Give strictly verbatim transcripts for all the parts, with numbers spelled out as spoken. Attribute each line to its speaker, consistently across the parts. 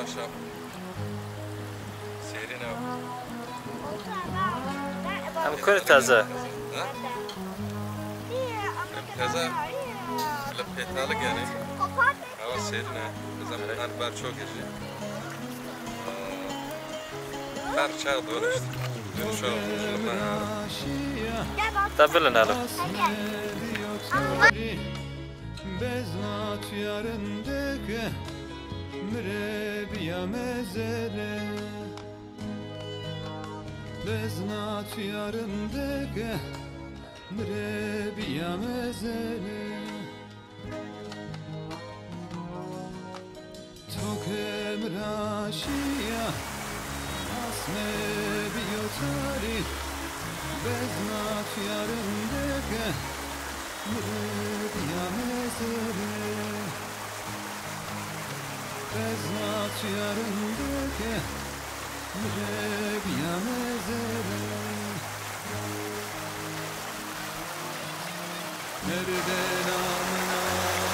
Speaker 1: شب سيرين أو
Speaker 2: هم كل تازه
Speaker 1: تازه لبيتالك يعني أو سيرين إذا من برشوك يجي برشة دونشت دونشوا لما
Speaker 2: تبلن هلا
Speaker 3: Beznat yarındaki mürebiya mezele Beznat yarındaki mürebiya mezele Tok emraşiya asme biyotari Beznat yarındaki mürebiya mezele Beznat yarındaki mürebiya mezele Nerede namına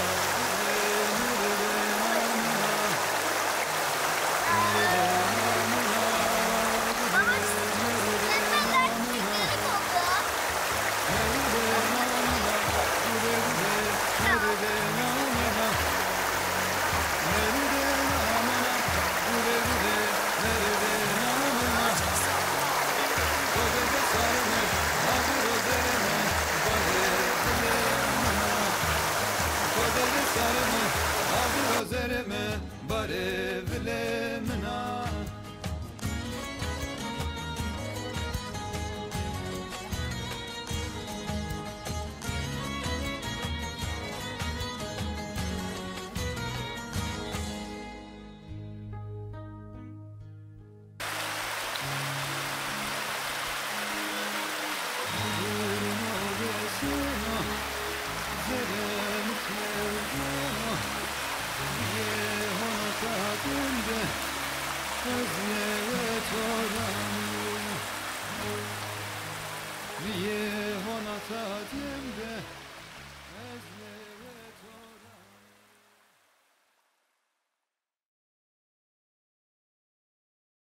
Speaker 3: bare vile mına Viye honata demde ezle